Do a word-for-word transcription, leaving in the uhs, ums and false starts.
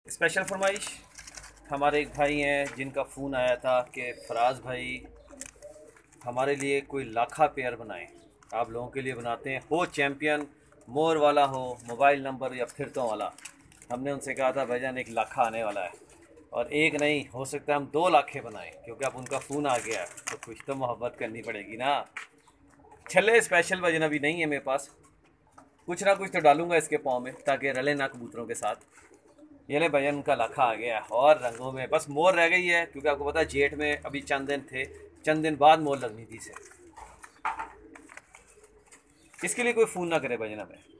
Special फरमाइश हमारे एक भाई हैं जिनका फ़ोन आया था कि फराज भाई हमारे लिए कोई लाखा पेयर बनाएं। आप लोगों के लिए बनाते हैं, हो चैम्पियन, मोर वाला हो, मोबाइल नंबर या फिरतों वाला। हमने उनसे कहा था भाईजान एक लाखा आने वाला है, और एक नहीं हो सकता हम दो लाखे बनाएं, क्योंकि अब उनका फ़ोन आ गया है तो कुछ तो मोहब्बत करनी पड़ेगी ना। छले स्पेशल वजन अभी नहीं है मेरे पास, कुछ ना कुछ तो डालूंगा इसके पाँव में ताकि रले ना कबूतरों के साथ। ये ले भजन का लाखा आ गया है, और रंगों में बस मोर रह गई है, क्योंकि आपको पता है जेठ में अभी चंद दिन थे, चंद दिन बाद मोर लगनी थी इसे। इसके लिए कोई फ़ोन ना करे भजन हमें।